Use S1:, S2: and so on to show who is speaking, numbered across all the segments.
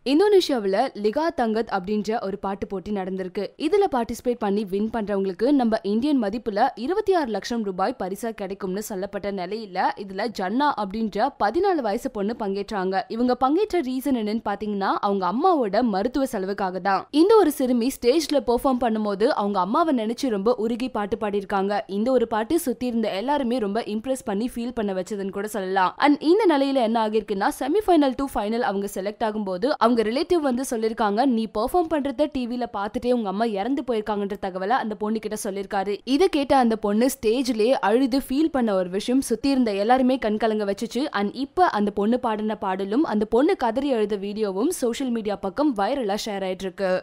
S1: இந்தோனேஷியாவில் லிகா தங்கத் அப்படின்ற ஒரு பாட்டு போட்டி நடந்திருக்கு. இதுல பார்ட்டிசிபேட் பண்ணி வின் பண்றவங்களுக்கு நம்ம இந்தியன் மதிப்புல 26 லட்சம் ரூபாய் பரிசா கிடைக்கும்னு சொல்லப்பட்ட நிலையில இதுல ஜன்னா அப்படின்ற 14 வயசு பொண்ணு பங்கேற்றாங்க. இவங்க பங்கேற்ற ரீசன் என்னன்னு பாத்தீங்கன்னா அவங்க அம்மாவோட மருத்துவ செலவுக்காக தான். இந்த ஒரு சிறுமி ஸ்டேஜ்ல பெர்ஃபார்ம் பண்ணும்போது அவங்க அம்மாவை நினைச்சு ரொம்ப உருகி பாட்டு பாடியிருக்காங்க. இந்த ஒரு பாட்டு சுத்தி இருந்த எல்லாருமே ரொம்ப இம்ப்ரெஸ் பண்ணி ஃபீல் பண்ண வச்சதுன்னு கூட சொல்லலாம். அண்ட் இந்த நிலையில என்ன ஆகிருக்குன்னா செமிஃபைனல் டு ஃபைனல் அவங்க செலக்ட் ஆகும்போது அவங்க ரிலேட்டிவ் வந்து சொல்லிருக்காங்க, நீ பெர்ஃபார்ம் பண்றத டிவில பார்த்துட்டே உங்க அம்மா இறந்து போயிருக்காங்கன்ற தகவலை அந்த பொண்ணு கிட்ட சொல்லிருக்காரு. இதை கேட்ட அந்த பொண்ணு ஸ்டேஜ்லயே அழுது ஃபீல் பண்ண ஒரு விஷயம் சுத்தி இருந்த எல்லாருமே கண்கலங்க வச்சுச்சு. அண்ட் இப்ப அந்த பொண்ணு பாடின பாடலும் அந்த பொண்ணு கதறி எழுத வீடியோவும் சோஷியல் மீடியா பக்கம் வைரலா ஷேர் ஆயிட்டு இருக்கு.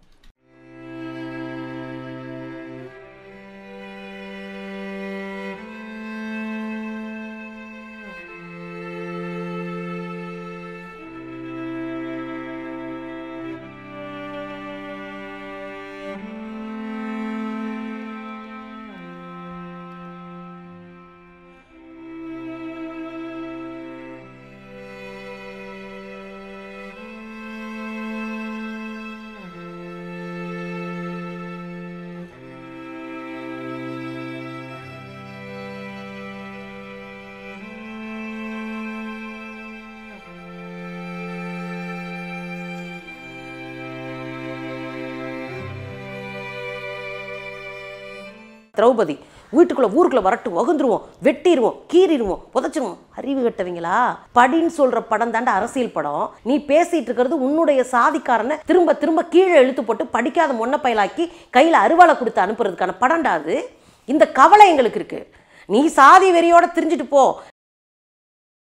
S2: திரௌபதி வீட்டுக்குள்ள ஊருக்குள்ள வரட்டு வகுந்துருவோம், வெட்டிடுவோம், கீறிடுவோம், புதைச்சிருவோம். அறிவு கட்டவங்களா? படின்னு சொல்ற படம் தாண்ட அரசியல் படம். நீ பேசிட்டு இருக்கிறது உன்னுடைய சாதிக்காரனை திரும்ப திரும்ப கீழே இழுத்து போட்டு படிக்காத மொன்ன பயலாக்கி கையில அருவாளை கொடுத்து அனுப்புறதுக்கான படம்டா அது. இந்த கவலை எங்களுக்கு இருக்கு. நீ சாதி வெறியோட திரிஞ்சுட்டு போ.